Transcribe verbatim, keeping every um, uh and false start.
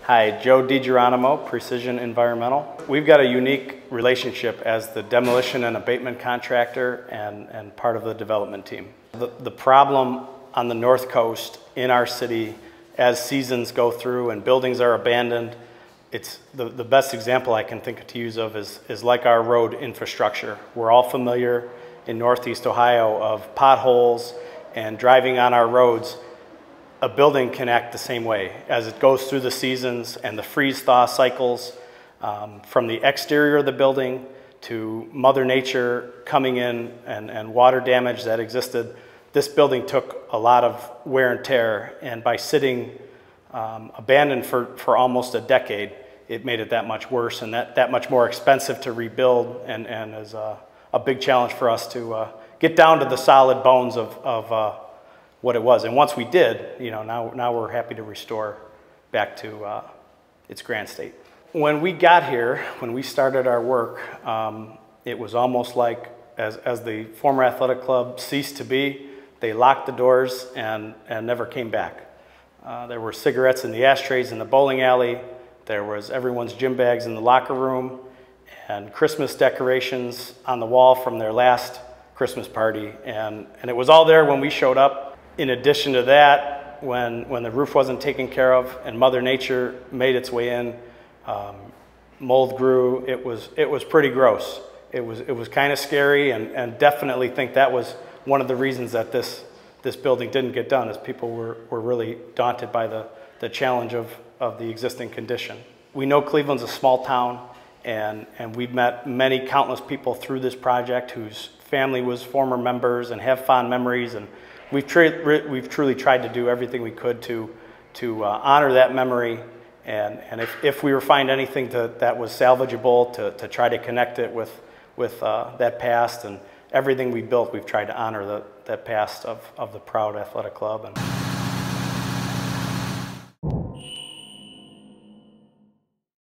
Hi, Joe DiGeronimo, Precision Environmental. We've got a unique relationship as the demolition and abatement contractor and, and part of the development team. The, the problem on the North Coast in our city as seasons go through and buildings are abandoned, it's the, the best example I can think to use of is, is like our road infrastructure. We're all familiar in Northeast Ohio of potholes and driving on our roads. A building can act the same way as it goes through the seasons and the freeze-thaw cycles, um, from the exterior of the building to Mother Nature coming in and, and water damage that existed. This building took a lot of wear and tear, and by sitting um, abandoned for, for almost a decade, it made it that much worse and that, that much more expensive to rebuild, and, and is a, a big challenge for us to uh, get down to the solid bones of, of uh, what it was. And once we did, you know, now, now we're happy to restore back to uh, its grand state. When we got here, when we started our work, um, it was almost like as, as the former athletic club ceased to be, they locked the doors and, and never came back. Uh, there were cigarettes in the ashtrays in the bowling alley. There was everyone's gym bags in the locker room and Christmas decorations on the wall from their last Christmas party. And, and it was all there when we showed up. In addition to that, when, when the roof wasn't taken care of and Mother Nature made its way in, um, mold grew. It was, it was pretty gross. It was, it was kind of scary, and, and definitely think that was one of the reasons that this, this building didn't get done, is people were, were really daunted by the, the challenge of, of the existing condition. We know Cleveland's a small town, and, and we've met many countless people through this project whose family was former members and have fond memories, and We've, tra we've truly tried to do everything we could to, to uh, honor that memory, and, and if, if we were find anything to, that was salvageable, to, to try to connect it with, with uh, that past, and everything we built, we've tried to honor the, that past of, of the proud athletic club. And